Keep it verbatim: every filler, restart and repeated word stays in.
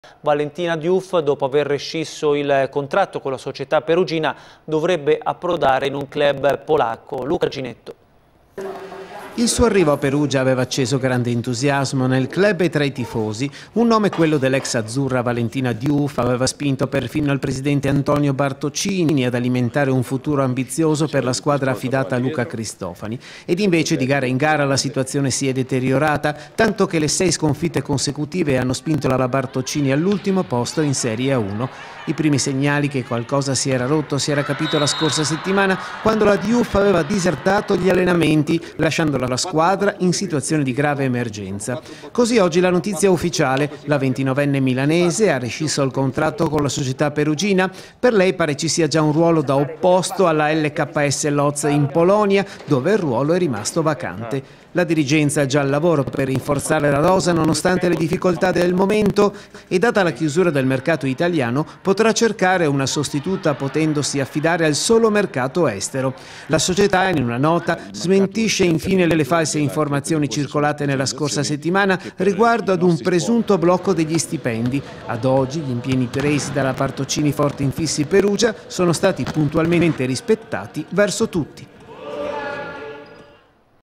Valentina Diouf, dopo aver rescisso il contratto con la società perugina, dovrebbe approdare in un club polacco. Luca Ginetto. Il suo arrivo a Perugia aveva acceso grande entusiasmo nel club e tra i tifosi. Un nome, quello dell'ex azzurra Valentina Diouf, aveva spinto perfino il presidente Antonio Bartocini ad alimentare un futuro ambizioso per la squadra affidata a Luca Cristofani. Ed invece di gara in gara la situazione si è deteriorata, tanto che le sei sconfitte consecutive hanno spinto la Bartocini all'ultimo posto in Serie A uno. I primi segnali che qualcosa si era rotto si era capito la scorsa settimana, quando la Diouf aveva disertato gli allenamenti, lasciando la squadra in situazione di grave emergenza. Così oggi la notizia ufficiale: la ventinovenne milanese ha rescisso il contratto con la società perugina. Per lei pare ci sia già un ruolo da opposto alla L K S Lodz in Polonia, dove il ruolo è rimasto vacante. La dirigenza è già al lavoro per rinforzare la rosa nonostante le difficoltà del momento e, data la chiusura del mercato italiano, potrà cercare una sostituta potendosi affidare al solo mercato estero. La società, in una nota, smentisce infine le false informazioni circolate nella scorsa settimana riguardo ad un presunto blocco degli stipendi. Ad oggi gli impegni presi dalla Bartocini Forte Infissi Perugia sono stati puntualmente rispettati verso tutti.